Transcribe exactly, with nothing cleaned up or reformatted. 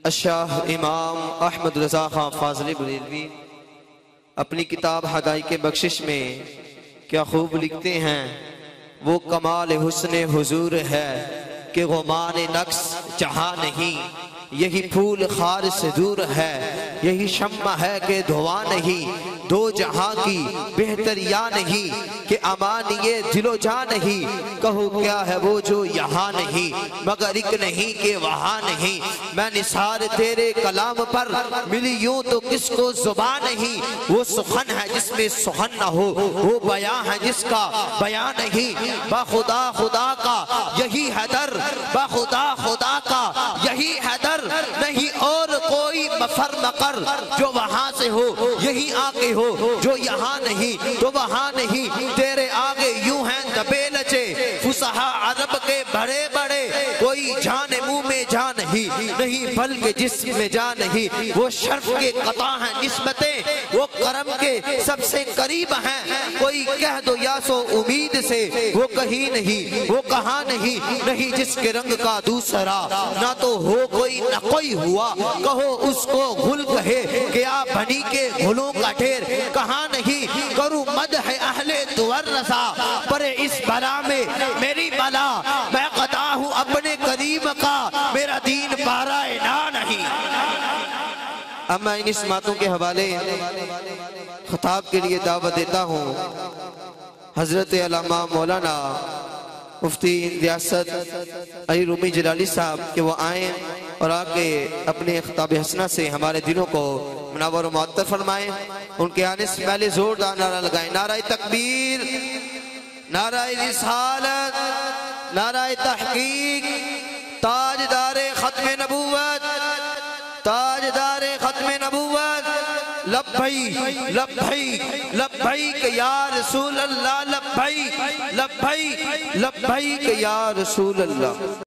الشاہ امام احمد رضا خان فاضلی بریلوی اپنی کتاب حدائق بخشش میں کیا خوب لکھتے ہیں، وہ کمال حسن حضور ہے کہ غمان نقص جہاں نہیں، یہی پھول خار سے دور ہے، یہی شمع ہے کہ دھواں نہیں، دو جہاں کی بہتر یا نہیں کہ امان یہ دل و جاں نہیں، کہو کیا ہے وہ جو یہاں نہیں مگر ایک نہیں کہ وہاں نہیں، میں نثار تیرے کلام پر ملی یوں تو کس کو زبان نہیں، وہ سخن ہے جس میں سخن نہ ہو، وہ بیان ہے جس کا بیان نہیں، با خدا خدا کا یہی حیدر، با خدا خدا کا یہی حیدر، نہیں اور کوئی مفر مقر جو وہاں سے ہو یہی آگے ہو، جو یہاں نہیں تو وہاں نہیں، تیرے آگے یوں ہیں دبے لچے فصحا عرب کے بڑے بڑے، کوئی جان منہ میں جان نہیں نہیں بلکہ جسم میں جان نہیں، وہ شرف کے قطع ہیں نسبتیں، وہ کرم کے سب سے قریب ہیں، کوئی کہہ دو یا سو امید سے وہ کہیں نہیں وہ کہاں نہیں، نہیں جس کے رنگ کا دوسرا نہ تو ہو کوئی نہ کوئی ہوا، کہو اس کو گل کہے کیا بنی کے گھلوں کا ڈھیر، کہاں نہیں کروں مدح اہل دور رضا پر اس بلا میں میری بلا، میں قطع ہوں اپنے کریم کا میرا دین پارا انا نہیں۔ اب میں ان اسماتوں کے حوالے خطاب کے لیے دعوت دیتا ہوں حضرت علامہ مولانا مفتی ریاست علی رومی جلالی صاحب کہ وہ آئیں اور آ کے اپنے خطاب حسنہ سے ہمارے دلوں کو منور و معطر فرمائیں۔ ان کے آنے سے پہلے زوردار نعرہ لگائیں، نعرہ تکبیر، نعرہ رسالت، نعرہ تحقیق، تاجدار ختم نبوت، تاجدار ختم نبوت، لبیک لبیک لبیک یا رسول اللہ، لبیک لبیک لبیک یا رسول اللہ۔